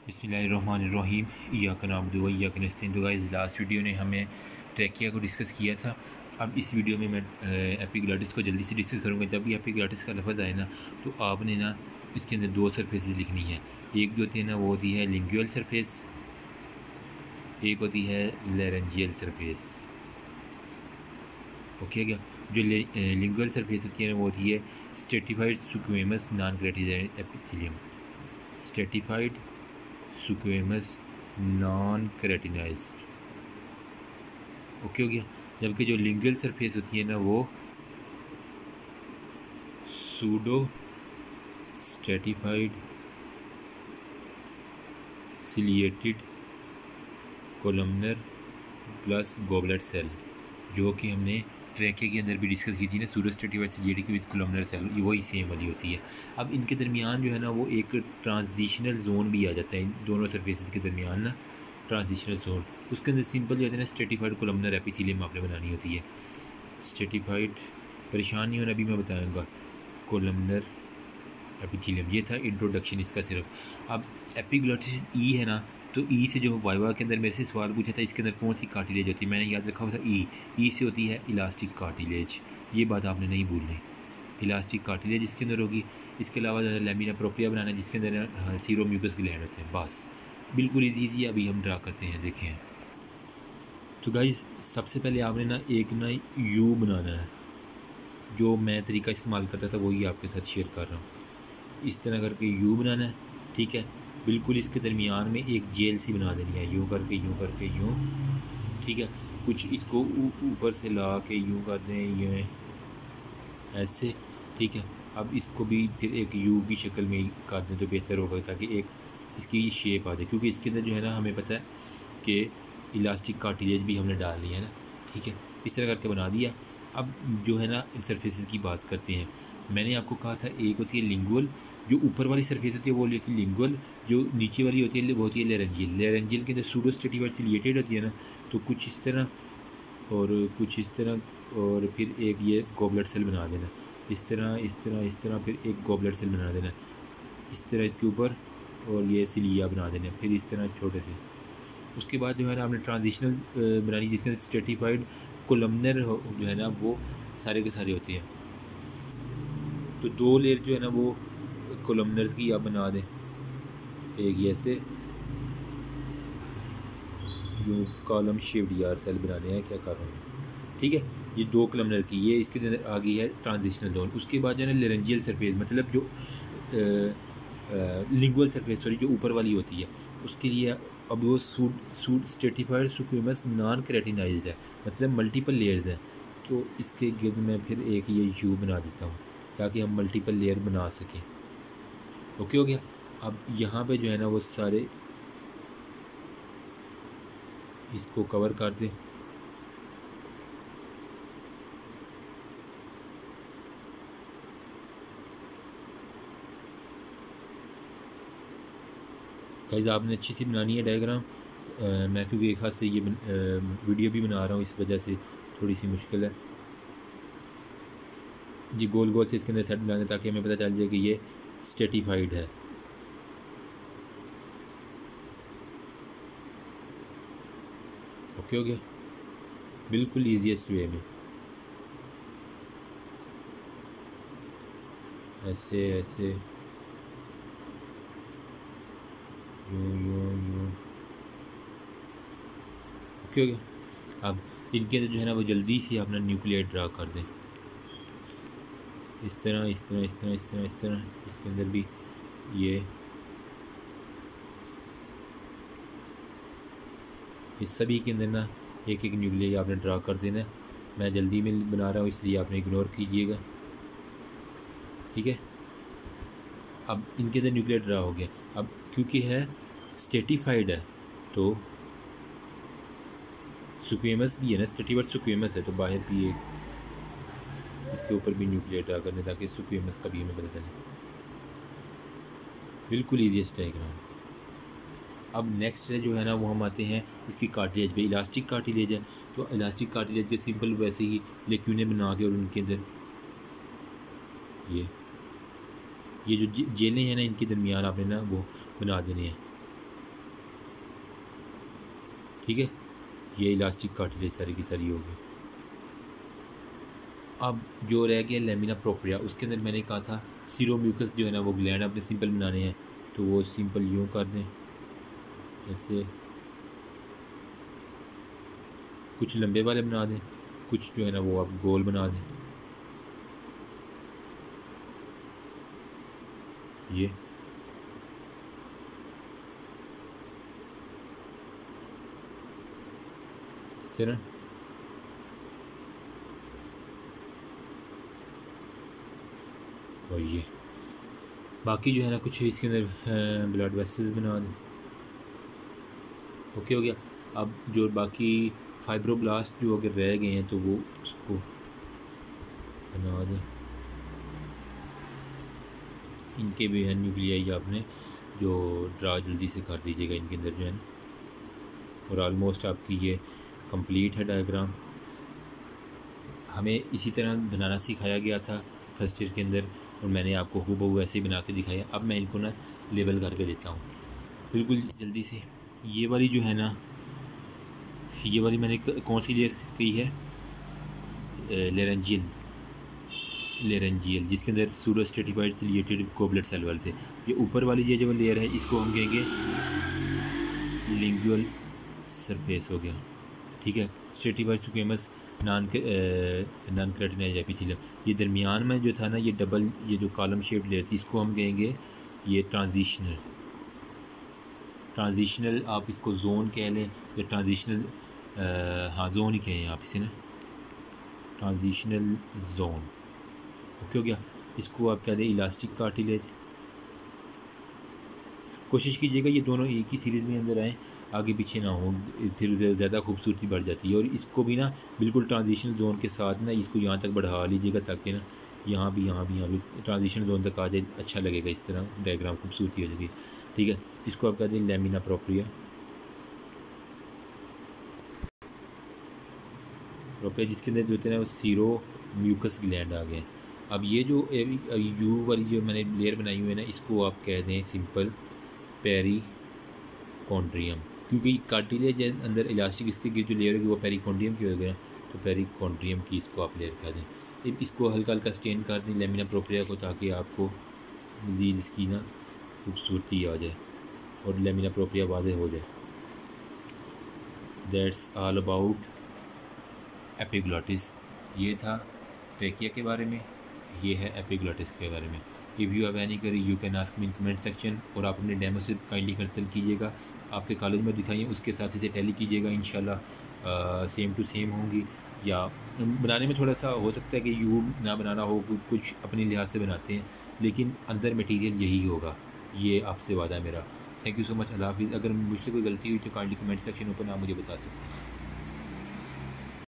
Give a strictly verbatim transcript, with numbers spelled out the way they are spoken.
बिस्मिल्लाहिर्रहमानिर्रहीम इय्याका नअबुदु व इय्याका नस्तईन। तो गाइस लास्ट वीडियो ने हमें ट्रैकिया को डिस्कस किया था। अब इस वीडियो में मैं एपिग्लॉटिस को जल्दी से डिस्कस करूँगा। जब भी एपिग्लॉटिस का लफ्ज़ आए ना तो आपने ना इसके अंदर दो सरफेसेस लिखनी है। एक जो होती है ना वो होती है लिंगुअल सरफेस, एक होती है लैरेंजियल सरफेस। ओके क्या? जो लिंगुअल सरफेस होती है ना वो होती है stratified squamous non keratinised epithelium. Stratified squamous non keratinised. Okay हो गया। जबकि जो लिंगुअल सरफेस होती है ना वो pseudostratified ciliated columnar plus goblet cell, जो कि हमने ट्रैकिया के अंदर भी डिस्कस की थी ना, pseudostratified ciliated with columnar cell, ये वही सेम वाली होती है। अब इनके दरमियान जो है ना वो एक ट्रांजिशनल जोन भी आ जाता है, इन दोनों सरफेसेस के दरमियान ना ट्रांजिशनल जोन। उसके अंदर सिंपल जो होता है ना स्ट्रेटिफाइड कोलमनर एपिथेलियम आपने बनानी होती है। स्ट्रेटिफाइड, परेशान नहीं होना, अभी मैं बताऊँगा। कोलमनर एपिथेलियम, ये था इंट्रोडक्शन इसका सिर्फ। अब एपिग्लॉटिस ई है ना, तो ई से जो वाइवा के अंदर मेरे से सवाल पूछा था इसके अंदर कौन सी कार्टिलेज होती है, मैंने याद रखा हुआ था ई। ई से होती है इलास्टिक कार्टिलेज, ये बात आपने नहीं भूलनी। इलास्टिक कार्टिलेज इसके अंदर होगी। इसके अलावा जो है लैमिना प्रोप्रिया बनाना है जिसके अंदर सीरो म्यूकस ग्लैंड होते हैं। बस बिल्कुल ईजी। अभी हम ड्रा करते हैं, देखें। तो गाइस सबसे पहले आपने ना एक ना यू बनाना है। जो मैं तरीका इस्तेमाल करता था वही आपके साथ शेयर कर रहा हूँ। इस तरह करके यू बनाना है, ठीक है। बिल्कुल इसके दरमियान में एक जेल सी बना देनी है, यूँ करके यूँ करके यूँ, ठीक है। कुछ इसको ऊपर से ला के यूँ कर दें, ये ऐसे, ठीक है। अब इसको भी फिर एक यू की शक्ल में कर दें तो बेहतर होगा, ताकि एक इसकी शेप आ जाए। क्योंकि इसके अंदर जो है ना हमें पता है कि इलास्टिक कार्टिलेज भी हमने डाल लिया है ना, ठीक है। इस तरह करके बना दिया। अब जो है ना सरफेसेस की बात करते हैं। मैंने आपको कहा था एक होती है लिंगुअल, जो ऊपर वाली सरफेस होती है वो होती है लिंगुअल, जो नीचे वाली होती है वो होती है लैरेंजियल। लैरेंजियल के अंदर सूडो स्ट्रेटिफाइड सिलिएटेड होती है ना, तो कुछ इस तरह और कुछ इस तरह, और फिर एक ये गॉबलेट सेल बना देना, इस तरह इस तरह इस तरह, फिर एक गॉबलेट सेल बना देना इस तरह इसके ऊपर, और ये सिलिया बना देना, फिर इस तरह छोटे से। उसके बाद जो है ना आपने ट्रांजिशनल बनानी जिसके स्ट्रेटिफाइड कोलमनर जो है ना वो सारे के सारे होते हैं। तो दो लेयर जो है ना वो कोलमनर्स की आप बना दें। एक ये ऐसे जो कॉलम शेप्ड यार सेल बनाने हैं, क्या कर रहा हूँ, ठीक है। ये दो कोलमनर की, ये इसके अंदर आ गई है ट्रांजिशनल जोन। उसके बाद जो है ना लैरेंजियल सरफेस, मतलब जो लिंगुअल सरफेस सॉरी जो ऊपर वाली होती है, उसके लिए अब वो pseudo pseudo stratified squamous non keratinised है, मतलब मल्टीपल लेयर्स हैं। तो इसके गिर्द में फिर एक ये यू बना देता हूँ ताकि हम मल्टीपल लेयर बना सकें। ओके हो गया। अब यहाँ पे जो है ना वो सारे इसको कवर कर दें। गाइस आपने अच्छी सी बनानी है डायग्राम। मैं क्योंकि एक हाथ से ये वीडियो भी बना रहा हूँ, इस वजह से थोड़ी सी मुश्किल है। ये गोल गोल से इसके अंदर सेट बनाने ताकि हमें पता चल जाए कि ये स्ट्रेटिफाइड है। ओके हो गया, बिल्कुल ईजीएस्ट वे में। ऐसे ऐसे यूँ यूँ यूँ। ओके हो गया। अब इनके अंदर जो है ना वो जल्दी से अपना न्यूक्लियर ड्रा कर दें। इस तरह इस तरह इस तरह इस तरह इस तरह इसके अंदर भी ये इस सभी के अंदर ना एक एक न्यूक्लियर आपने ड्रा कर देना है। मैं जल्दी में बना रहा हूँ इसलिए आपने इग्नोर कीजिएगा, ठीक है। अब इनके अंदर न्यूक्लियर ड्रा हो गया। अब क्योंकि है स्ट्रेटिफाइड है तो स्क्वेमस भी है ना, स्ट्रेटिफाइड स्क्वेमस है, तो बाहर भी एक इसके ऊपर भी न्यूक्लियर ड्रा करने ताकि स्क्वेमस का भी हमें पता चले। बिल्कुल ईजीएस्ट डायग्राम। अब नेक्स्ट जो है ना वो हम आते हैं इसकी कार्टिलेज पे। इलास्टिक कार्टिलेज है तो इलास्टिक कार्टिलेज के सिंपल वैसे ही लेक्यूने बना के और उनके अंदर ये ये जो जेलें हैं ना इनके दरमियान आपने ना वो बना देने हैं। ठीक है, ये इलास्टिक कार्टिलेज सारी की सारी होगी। अब जो रह गया लेमिना प्रोप्रिया, उसके अंदर मैंने कहा था सीरोम्यूकस जो है ना वो ग्लैंड अपने सिंपल बनाने हैं, तो वो सिंपल यूँ कर दें, ऐसे कुछ लंबे वाले बना दें, कुछ जो है ना वो आप गोल बना दें। ये तरह और ये बाकी जो है ना कुछ इसके अंदर ब्लड वेसल्स बना दें। ओके हो गया। अब जो बाकी फाइब्रोब्लास्ट जो अगर रह गए हैं तो वो उसको बना दें। इनके भी है न्यूक्लियाई आपने जो ड्रा जल्दी से कर दीजिएगा इनके अंदर जो है ना। और ऑलमोस्ट आपकी ये कंप्लीट है डायग्राम। हमें इसी तरह बनाना सिखाया गया था फर्स्ट ईयर के अंदर और मैंने आपको हूबहू ऐसे ही बना के दिखाया। अब मैं इनको ना लेबल करके देता हूँ बिल्कुल जल्दी से। ये वाली जो है ना, ये वाली मैंने कौन सी लेयर की है, लेरेंजियल लेरेंजियल जिसके अंदर pseudostratified ciliated goblet cell वाले थे। ये ऊपर वाली ये जो लेयर है इसको हम कहेंगे लिंगुअल सरफेस हो गया। ठीक है, stratified squamous non non keratinise epithelium. ये दरमियान में जो था ना ये डबल ये जो कॉलम शेप लेयर थी इसको हम कहेंगे ये ट्रांजिशनल ट्रांजिशनल आप इसको जोन कह लें या ट्रांजिशनल हाँ जोन ही कहें आप इसे ना, ट्रांजिशनल जोन। ओके हो गया। इसको आप कह दें इलास्टिक कार्टिलेज। कोशिश कीजिएगा ये दोनों एक ही सीरीज़ में अंदर आएँ, आगे पीछे ना हो, फिर ज़्यादा खूबसूरती बढ़ जाती है। और इसको भी ना बिल्कुल ट्रांजिशनल जोन के साथ ना इसको यहाँ तक बढ़ा लीजिएगा ताकि ना यहाँ भी यहाँ भी यहाँ भी ट्रांजिशनल जोन तक आ जाए, अच्छा लगेगा। इस तरह डायग्राम खूबसूरती हो जाएगी। ठीक है, इसको आप कह दें लेमिना प्रोप्रिया प्रोप्रिया जिसके अंदर जो होते हैं वो सीरो म्यूकस ग्लैंड आ गए। अब ये जो यू वाली जो मैंने लेयर बनाई हुई है ना इसको आप कह दें सिंपल पेरिकॉन्ड्रियम, क्योंकि कार्टिलेज अंदर इलास्टिक इसके जो लेयर होगी वो पेरिकॉन्ड्रियम की होगी ना, तो पेरिकॉन्ड्रियम की इसको आप लेयर कह दें। इसको हल्का हल्का स्टेन कर दें लेमिना प्रोप्रिया को ताकि आपको मज़ीद इसकी ना खूबसूरती आ जाए और लेमिना प्रोप्रिया वाज़ेह हो जाए। That's all about epiglottis. ये था ट्रेकिया के बारे में, ये है एपिग्लॉटिस के बारे में। If you have any query you can ask me in comment section. और आप अपने डेमो से काइंडली कंसल्ट कीजिएगा, आपके कॉलेज में दिखाइए, उसके साथ इसे टैली कीजिएगा। इंशाल्लाह सेम टू सेम होंगी, या बनाने में थोड़ा सा हो सकता है कि यू ना बनाना हो, कुछ अपने लिहाज से बनाते हैं, लेकिन अंदर मटेरियल यही होगा, ये आपसे वादा है मेरा। थैंक यू सो मच, अल्लाह हाफिज़। अगर मुझसे कोई गलती हुई तो काइंडली कमेंट सेक्शन ओपन आप मुझे बता सकते हैं।